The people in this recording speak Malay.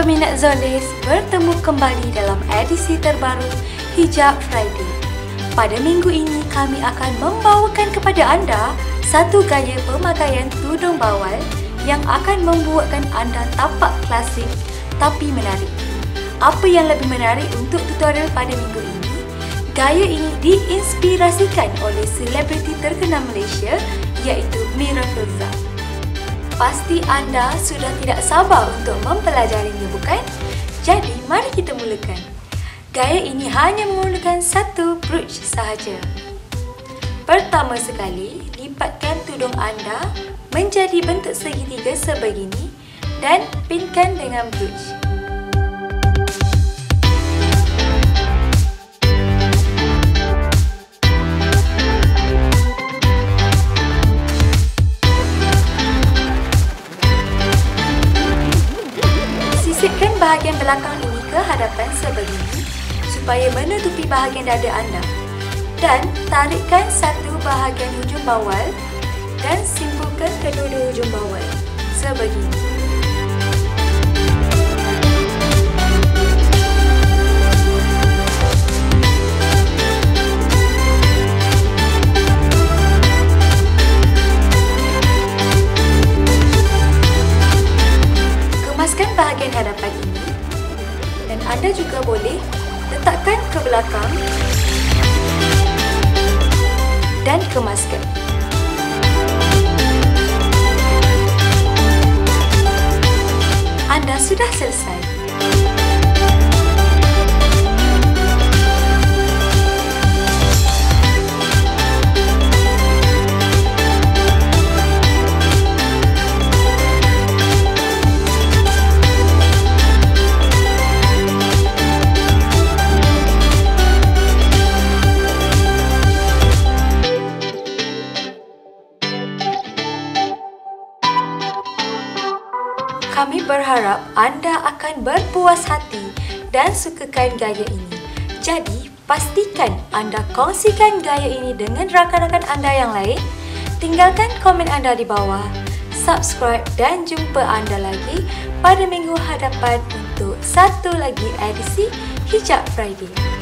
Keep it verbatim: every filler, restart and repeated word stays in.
peminat Zolis, bertemu kembali dalam edisi terbaru Hijab Friday. Pada minggu ini kami akan membawakan kepada anda satu gaya pemakaian tudung bawal yang akan membuatkan anda tampak klasik tapi menarik. Apa yang lebih menarik untuk tutorial pada minggu ini? Gaya ini diinspirasikan oleh selebriti terkenal Malaysia iaitu Mira Filzah. Pasti anda sudah tidak sabar untuk mempelajarinya, bukan? Jadi, mari kita mulakan. Gaya ini hanya memerlukan satu brooch sahaja. Pertama sekali, lipatkan tudung anda menjadi bentuk segitiga sebegini dan pinkan dengan brooch. Sisipkan bahagian belakang ini ke hadapan sebegini supaya menutupi bahagian dada anda dan tarikkan satu bahagian hujung bawal dan simpulkan kedua-dua hujung bawal sebegini. Kemaskan bahagian hadapan ini dan anda juga boleh letakkan ke belakang dan kemaskan. Anda sudah selesai. Kami berharap anda akan berpuas hati dan sukakan gaya ini. Jadi, pastikan anda kongsikan gaya ini dengan rakan-rakan anda yang lain. Tinggalkan komen anda di bawah. Subscribe dan jumpa anda lagi pada minggu hadapan untuk satu lagi edisi Hijab Friday.